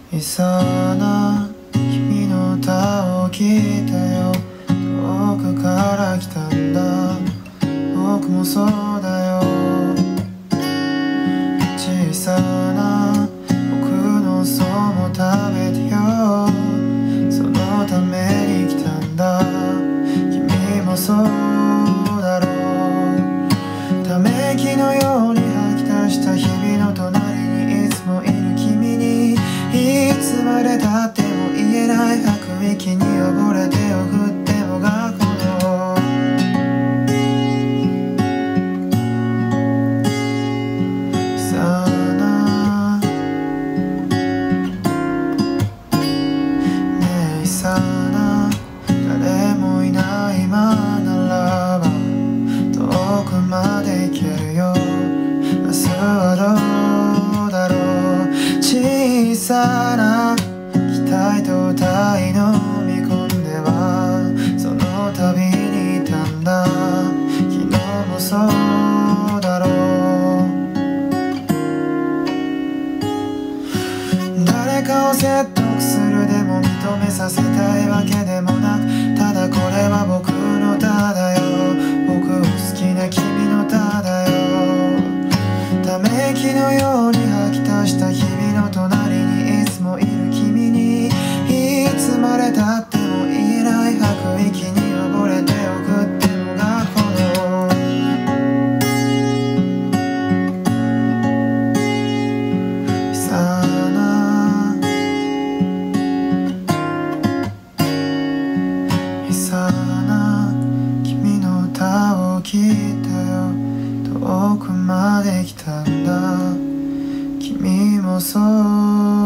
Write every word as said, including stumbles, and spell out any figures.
いさな君の歌を聞いたよ。遠くから来たんだ、僕もそうだよ。小さな僕のそも食べてよ、そのために来たんだ。君もそうだろう。ため息のように吐き出した日々の隣にいつもいる君に、いつまでたっても言えない吐く息に溺れ手を振ってもがこのさあなねえさあな、誰もいない今ならば遠くまで行けるよ。明日はどうだろう。小さな期待と歌い飲み込んではその旅にいたんだ。昨日もそうだろう。誰かを説得するでも認めさせたいわけでもなく、ただこれは僕の歌だよ。僕を好きな君の歌だよ。ため息のように吐き出した日々の隣にいつもいる君に、いつまでたっても言えない吐く息に溺れて送ってもがこのさあな、さあな、君の歌を聴いたよ。遠くまで来たんだ、君もそう